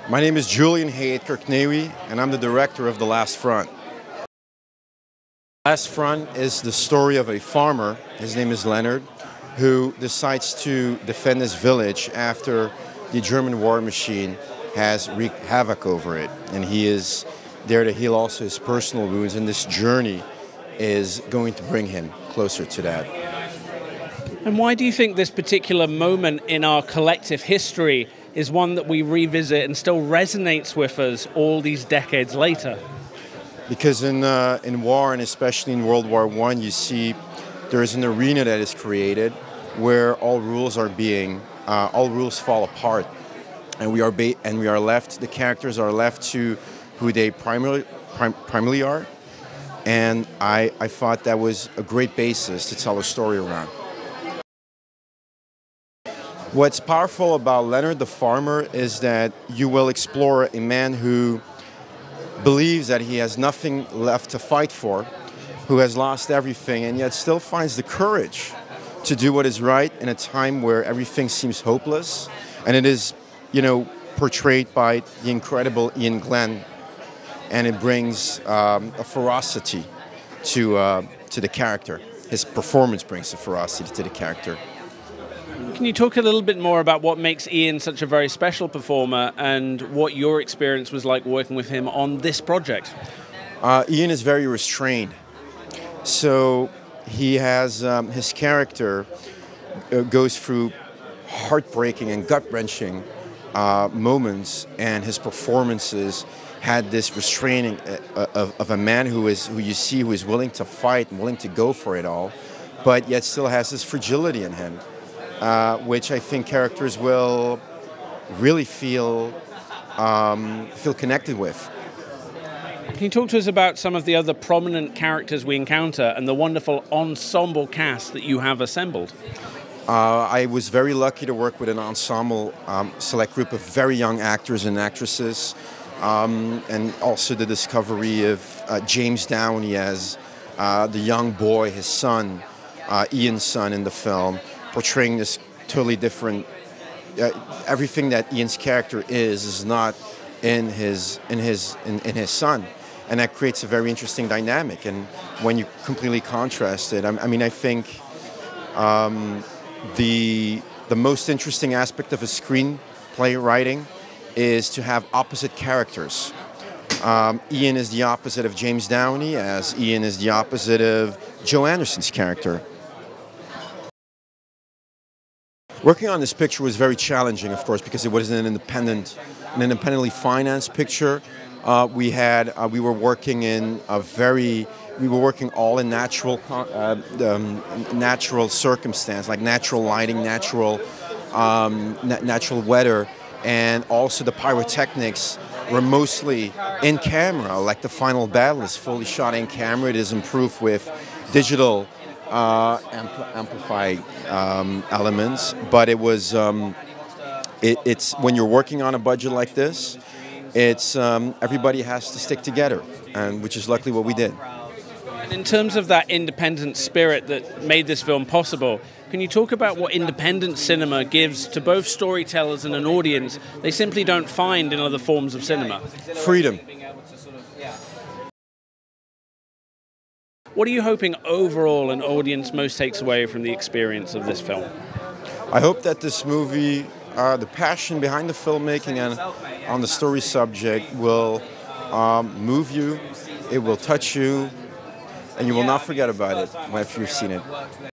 My name is Julien Hayet-Kerknawi, and I'm the director of The Last Front. Last Front is the story of a farmer, his name is Leonard, who decides to defend his village after the German war machine has wreaked havoc over it. And he is there to heal also his personal wounds, and this journey is going to bring him closer to that. And why do you think this particular moment in our collective history is one that we revisit and still resonates with us all these decades later? Because in war, and especially in World War I, you see there is an arena that is created where all rules fall apart, and we are left. The characters are left to who they primarily are, and I thought that was a great basis to tell a story around. What's powerful about Leonard the farmer is that you will explore a man who believes that he has nothing left to fight for, who has lost everything, and yet still finds the courage to do what is right in a time where everything seems hopeless. And it is, portrayed by the incredible Iain Glen, and it brings a ferocity to the character. His performance brings a ferocity to the character. Can you talk a little bit more about what makes Iain such a very special performer and what your experience was like working with him on this project? Iain is very restrained. So he has his character goes through heartbreaking and gut-wrenching moments, and his performances had this restraining of a man who is willing to fight and willing to go for it all, but yet still has this fragility in him. Which I think characters will really feel connected with. Can you talk to us about some of the other prominent characters we encounter and the wonderful ensemble cast that you have assembled? I was very lucky to work with an ensemble select group of very young actors and actresses, and also the discovery of James Downie as the young boy, his son, Iain's son in the film, portraying this totally different. Everything that Iain's character is not in his son, and that creates a very interesting dynamic. And when you completely contrast it, I think the most interesting aspect of a screenplay writing is to have opposite characters. Iain is the opposite of James Downie, as Iain is the opposite of Joe Anderson's character. Working on this picture was very challenging, of course, because it was an independently financed picture. We were working all in natural circumstance, like natural lighting, natural weather, and also the pyrotechnics were mostly in camera. Like the final battle is fully shot in camera. It is improved with digital amplified elements, but it was it's when you're working on a budget like this, it's everybody has to stick together, and which is luckily what we did. And in terms of that independent spirit that made this film possible, can you talk about what independent cinema gives to both storytellers and an audience they simply don't find in other forms of cinema? Freedom. What are you hoping overall an audience most takes away from the experience of this film? I hope that this movie, the passion behind the filmmaking and on the story subject will move you, it will touch you, and you will not forget about it after you've seen it.